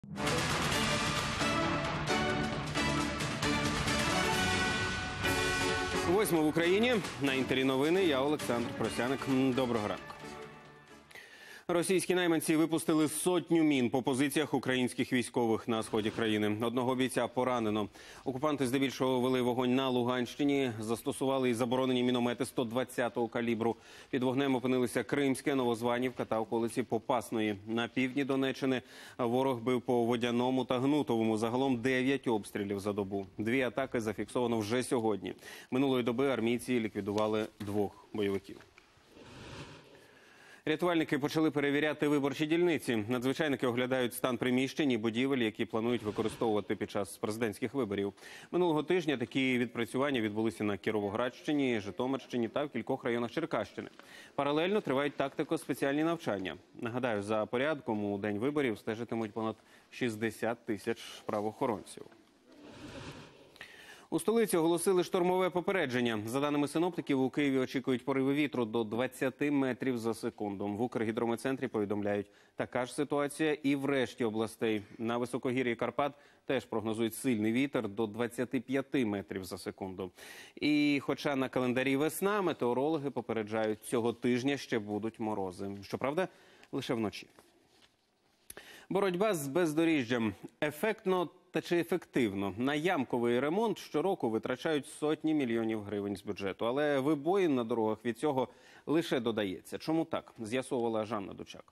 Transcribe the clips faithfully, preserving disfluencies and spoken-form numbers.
Восьмо в Україні. На Інтері новини. Я Олександр Просяник. Доброго ранку. Російські найманці випустили сотню мін по позиціях українських військових на сході країни. Одного бійця поранено. Окупанти здебільшого вели вогонь на Луганщині, застосували і заборонені міномети сто двадцятого калібру. Під вогнем опинилися Кримське, Новозванівка та околиці Попасної. На півдні Донеччини ворог бив по Водяному та Гнутовому. Загалом дев'ять обстрілів за добу. Дві атаки зафіксовано вже сьогодні. Минулої доби армійці ліквідували двох бойовиків. Рятувальники почали перевіряти виборчі дільниці. Надзвичайники оглядають стан приміщень і будівель, які планують використовувати під час президентських виборів. Минулого тижня такі відпрацювання відбулися на Кіровоградщині, Житомирщині та в кількох районах Черкащини. Паралельно тривають тактико-спеціальні навчання. Нагадаю, за порядком у день виборів стежитимуть понад шістдесят тисяч правоохоронців. У столиці оголосили штормове попередження. За даними синоптиків, у Києві очікують пориви вітру до двадцяти метрів за секунду. В Укргідрометцентрі повідомляють, така ж ситуація і в решті областей. На високогір'ї Карпат теж прогнозують сильний вітер до двадцяти п'яти метрів за секунду. І хоча на календарі весна, метеорологи попереджають, цього тижня ще будуть морози. Щоправда, лише вночі. Боротьба з бездоріжжям. Ефектно та чи ефективно? На ямковий ремонт щороку витрачають сотні мільйонів гривень з бюджету. Але вибоїн на дорогах від цього лише додається. Чому так? З'ясовувала Жанна Дучак.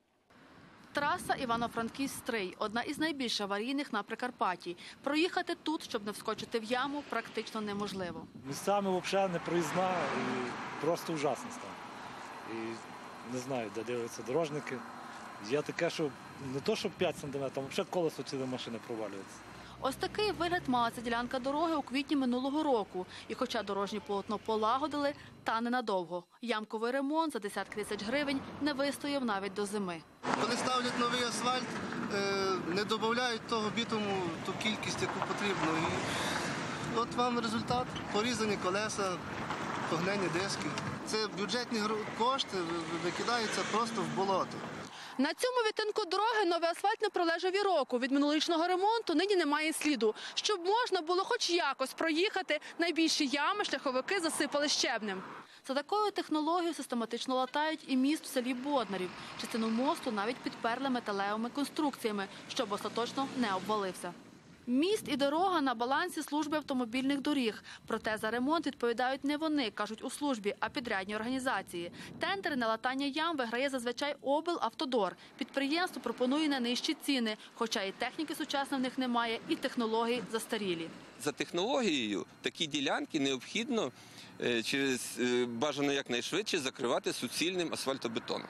Траса Івано-Франківськ-Стрий – одна із найбільш аварійних на Прикарпатті. Проїхати тут, щоб не вскочити в яму, практично неможливо. Місцями взагалі не проїзна і просто ужасно стало. І не знаю, де дивляться дорожники. Є таке, що не то, що п'ять сантиметрів, а взагалі колесо цілої машини провалюється. Ось такий вигляд мала ця ділянка дороги у квітні минулого року. І хоча дорожнє полотно полагодили, та ненадовго. Ямковий ремонт за десятки тисяч гривень не вистояв навіть до зими. Коли ставлять новий асфальт, не додають того бітуму, ту кількість, яку потрібно. І от вам результат. Порізані колеса, погнені диски. Це бюджетні кошти викидаються просто в болото. На цьому відтинку дороги новий асфальт не пролежав і року. Від минулорічного ремонту нині немає сліду. Щоб можна було хоч якось проїхати, найбільші ями шляховики засипали щебнем. За такою технологією систематично латають і міст в селі Боднарів. Частину мосту навіть підперли металевими конструкціями, щоб остаточно не обвалився. Міст і дорога на балансі служби автомобільних доріг. Проте за ремонт відповідають не вони, кажуть у службі, а підрядні організації. Тендери на латання ям виграє зазвичай облавтодор. Підприємство пропонує найнижчі ціни, хоча і техніки сучасної в них немає, і технології застарілі. За технологією такі ділянки необхідно через бажано якнайшвидше закривати суцільним асфальтобетоном.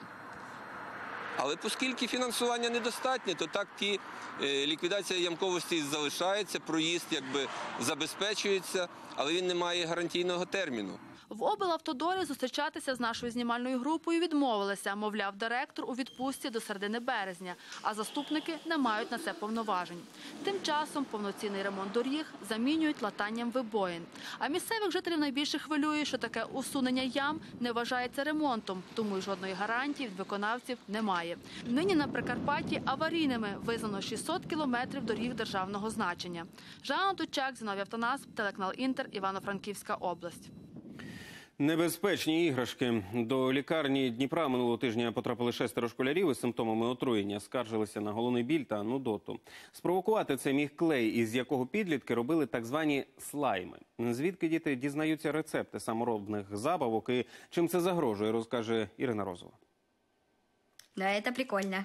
Але оскільки фінансування недостатнє, то так ті ліквідація ямковості залишається, проїзд якби забезпечується, але він не має гарантійного терміну. В облавтодорі зустрічатися з нашою знімальною групою відмовилися. Мовляв, директор у відпустці до середини березня, а заступники не мають на це повноважень. Тим часом повноцінний ремонт доріг замінюють латанням вибоїн. А місцевих жителів найбільше хвилює, що таке усунення ям не вважається ремонтом, тому й жодної гарантії від виконавців немає. Нині на Прикарпатті аварійними визнано шістсот кілометрів доріг державного значення. Жанна Дучак, Зіновій Автонасп, телеканал Інтер, Івано-Франківська область. Небезпечні іграшки. До лікарні Дніпра минулого тижня потрапили шестеро школярів із симптомами отруєння. Скаржилися на головний біль та нудоту. Спровокувати це міг клей, із якого підлітки робили так звані слайми. Звідки діти дізнаються рецепти саморобних забавок і чим це загрожує, розкаже Ірина Розова. Да, это прикольно.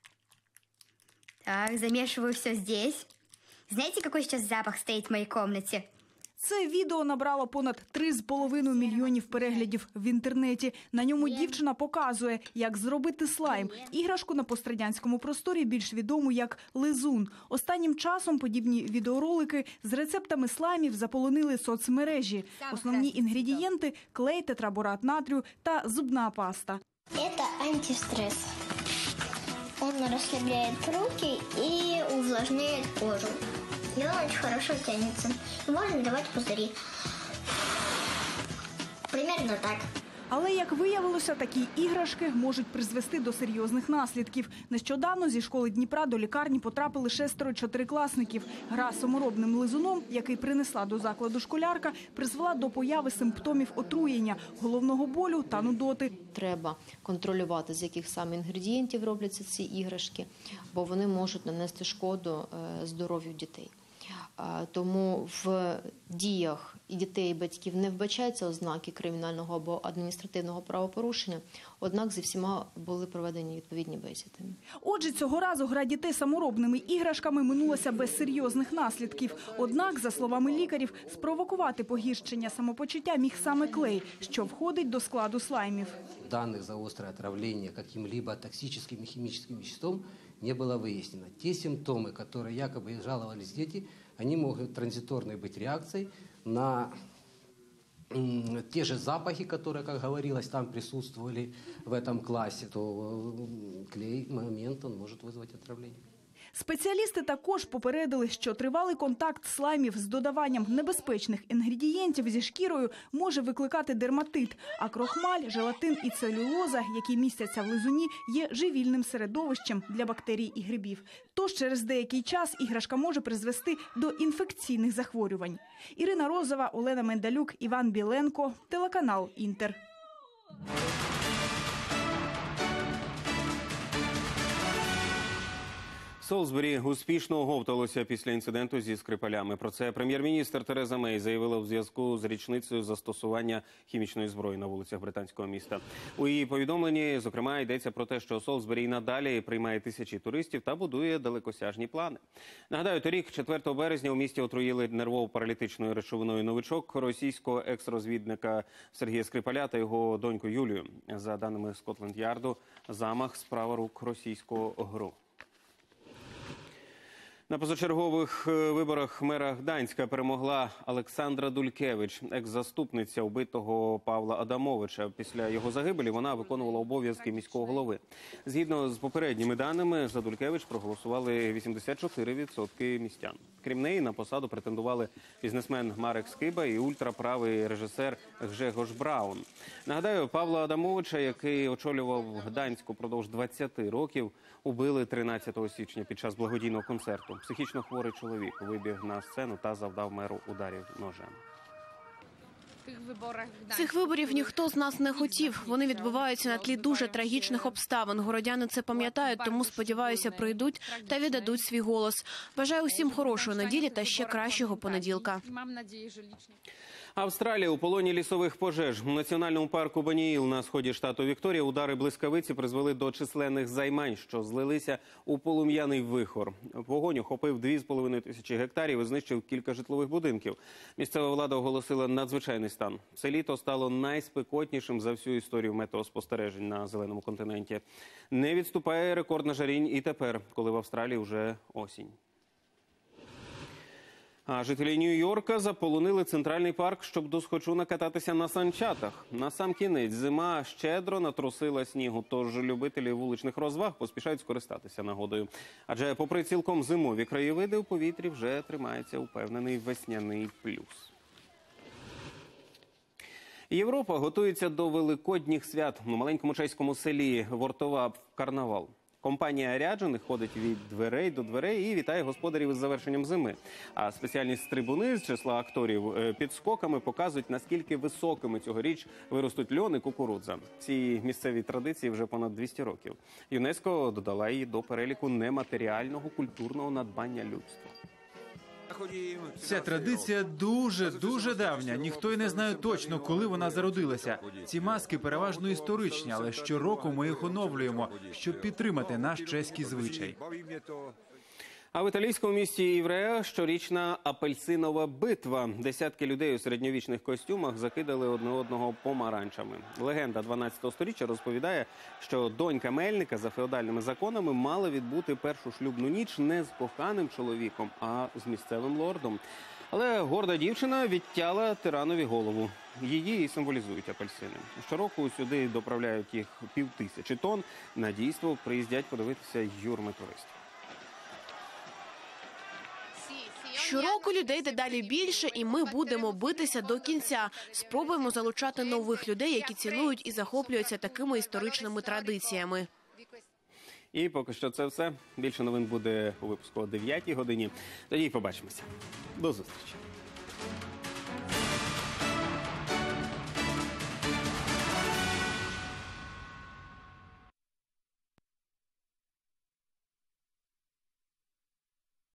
Так, замешиваю все здесь. Знаете, какой сейчас запах стоит в моей комнате? Це відео набрало понад три з половиною мільйонів переглядів в інтернеті. На ньому дівчина показує, як зробити слайм. Іграшку на пострадянському просторі більш відому як лизун. Останнім часом подібні відеоролики з рецептами слаймів заполонили соцмережі. Основні інгредієнти – клей, тетраборат натрію та зубна паста. Це антистрес. Він розслабляє руки і увлажняє кожу. И он очень хорошо тянется. Можно давать пузыри. Примерно так. Але, як виявилося, такі іграшки можуть призвести до серйозних наслідків. Нещодавно зі школи Дніпра до лікарні потрапили шестеро чотирикласників. Гра саморобним лизуном, який принесла до закладу школярка, призвела до появи симптомів отруєння, головного болю та нудоти. Треба контролювати, з яких саме інгредієнтів робляться ці іграшки, бо вони можуть нанести шкоду здоров'ю дітей. Тому в діях і дітей, і батьків не вбачаються ознаки кримінального або адміністративного правопорушення, однак зі всіма були проведені відповідні бесіди. Отже, цього разу гра дітей саморобними іграшками минулася без серйозних наслідків. Однак, за словами лікарів, спровокувати погіршення самопочуття міг саме клей, що входить до складу слаймів. Даних за остре отравлення яким-либо токсичним і хімічним веществом не было выяснено. Те симптомы, которые якобы жаловались дети, они могут транзиторной быть реакцией на те же запахи, которые, как говорилось, там присутствовали в этом классе, то клей момент он может вызвать отравление. Спеціалісти також попередили, що тривалий контакт слаймів з додаванням небезпечних інгредієнтів зі шкірою може викликати дерматит, а крохмаль, желатин і целюлоза, які містяться в лизуні, є живільним середовищем для бактерій і грибів. Тож через деякий час іграшка може призвести до інфекційних захворювань. Ірина Розова, Олена Мендалюк, Іван Біленко, телеканал «Інтер». Солсбері успішно оговталося після інциденту зі Скрипалями. Про це прем'єр-міністр Тереза Мей заявила у зв'язку з річницею застосування хімічної зброї на вулицях британського міста. У її повідомленні, зокрема, йдеться про те, що Солсбері й надалі приймає тисячі туристів та будує далекосяжні плани. Нагадаю, торік, четвертого березня, у місті отруїли нервово-паралітичною речовиною новичок російського екс-розвідника Сергія Скрипаля та його доньку Юлію. За даними Скотланд-Ярду, замах – справа рук російського ГРУ. На позачергових виборах мера Гданська перемогла Олександра Дулькевич, екс-заступниця убитого Павла Адамовича. Після його загибелі вона виконувала обов'язки міського голови. Згідно з попередніми даними, за Дулькевич проголосували вісімдесят чотири відсотки містян. Крім неї, на посаду претендували бізнесмен Марек Скиба і ультраправий режисер Гжегош Браун. Нагадаю, Павла Адамовича, який очолював Гданськ упродовж двадцяти років, убили тринадцятого січня під час благодійного концерту. Психічно хворий чоловік вибіг на сцену та завдав меру ударів ножем. Цих виборів ніхто з нас не хотів. Вони відбуваються на тлі дуже трагічних обставин. Городяни це пам'ятають, тому, сподіваюся, прийдуть та віддадуть свій голос. Бажаю усім хорошої неділі та ще кращого понеділка. Австралія у полоні лісових пожеж. У національному парку Баніїл на сході штату Вікторія удари блискавиці призвели до численних займань, що злилися у полум'яний вихор. Вогонь охопив дві з половиною тисячі гектарів і знищив кілька житлових будинків. Місцева влада оголосила надзвичайний стан. Це літо стало найспекотнішим за всю історію метеоспостережень на зеленому континенті. Не відступає рекорд нажарінь і тепер, коли в Австралії вже осінь. А жителі Нью-Йорка заполонили центральний парк, щоб досхочу накататися на санчатах. Насамкінець зима щедро натрусила снігу, тож любителі вуличних розваг поспішають скористатися нагодою. Адже попри цілком зимові краєвиди, у повітрі вже тримається упевнений весняний плюс. Європа готується до великодніх свят. У маленькому чеському селі Вортова карнавал. Компанія ряджених ходить від дверей до дверей і вітає господарів із завершенням зими. А спеціальні стрибуни з числа акторів підскоками показують, наскільки високими цьогоріч виростуть льон і кукурудза. Ці місцеві традиції вже понад двісті років. ЮНЕСКО додала її до переліку нематеріального культурного надбання людства. Ця традиція дуже-дуже давня. Ніхто й не знає точно, коли вона зародилася. Ці маски переважно історичні, але щороку ми їх оновлюємо, щоб підтримати наш чеський звичай. А в італійському місті Івреа щорічна апельсинова битва. Десятки людей у середньовічних костюмах закидали одне одного помаранчами. Легенда дванадцятого сторіччя розповідає, що донька мельника за феодальними законами мала відбути першу шлюбну ніч не з коханим чоловіком, а з місцевим лордом. Але горда дівчина відтяла тиранові голову. Її і символізують апельсини. Щороку сюди доправляють їх півтисячі тонн. На дійство приїздять подивитися юрми туристів. Щороку людей дедалі більше, і ми будемо битися до кінця. Спробуємо залучати нових людей, які цінують і захоплюються такими історичними традиціями. І поки що це все. Більше новин буде у випуску о дев'ятій годині. Тоді й побачимося. До зустрічі.